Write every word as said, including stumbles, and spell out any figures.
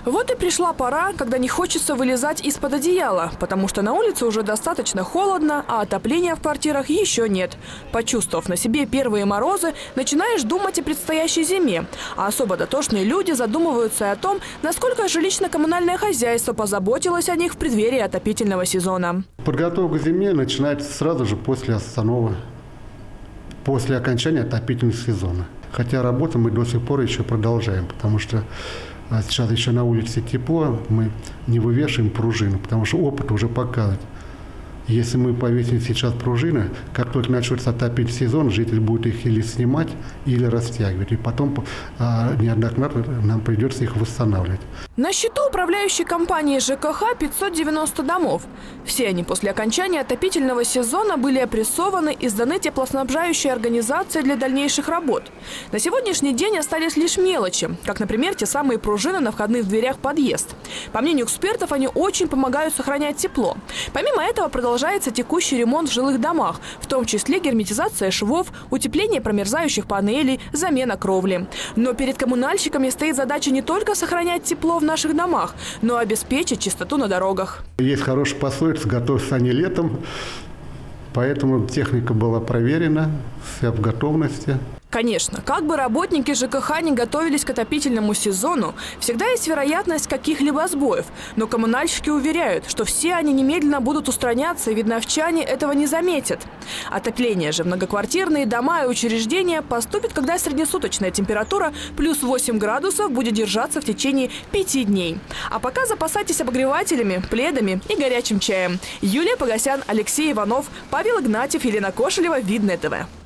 Вот и пришла пора, когда не хочется вылезать из-под одеяла, потому что на улице уже достаточно холодно, а отопления в квартирах еще нет. Почувствовав на себе первые морозы, начинаешь думать о предстоящей зиме. А особо дотошные люди задумываются и о том, насколько жилищно-коммунальное хозяйство позаботилось о них в преддверии отопительного сезона. Подготовка к зиме начинается сразу же после остановы, после окончания отопительного сезона. Хотя работу мы до сих пор еще продолжаем, потому что сейчас еще на улице тепло, мы не вывешиваем пружину, потому что опыт уже показывает. Если мы повесим сейчас пружины, как только начнется отопительный сезон, житель будет их или снимать, или растягивать. И потом а, неоднократно нам придется их восстанавливать. На счету управляющей компании ЖКХ пятьсот девяносто домов. Все они после окончания отопительного сезона были опрессованы и сданы теплоснабжающей организации для дальнейших работ. На сегодняшний день остались лишь мелочи, как, например, те самые пружины на входных дверях в подъезд. По мнению экспертов, они очень помогают сохранять тепло. Помимо этого продолжается текущий ремонт в жилых домах, в том числе герметизация швов, утепление промерзающих панелей, замена кровли. Но перед коммунальщиками стоит задача не только сохранять тепло в наших домах, но и обеспечить чистоту на дорогах. Есть хорошая пословица: готовься они летом, поэтому техника была проверена, вся в готовности. Конечно, как бы работники ЖКХ не готовились к отопительному сезону, всегда есть вероятность каких-либо сбоев. Но коммунальщики уверяют, что все они немедленно будут устраняться, и видновчане этого не заметят. Отопление же в многоквартирные дома и учреждения поступит, когда среднесуточная температура плюс восемь градусов будет держаться в течение пяти дней. А пока запасайтесь обогревателями, пледами и горячим чаем. Юлия Погосян, Алексей Иванов, Павел Игнатьев, Елена Кошелева, Видное ТВ.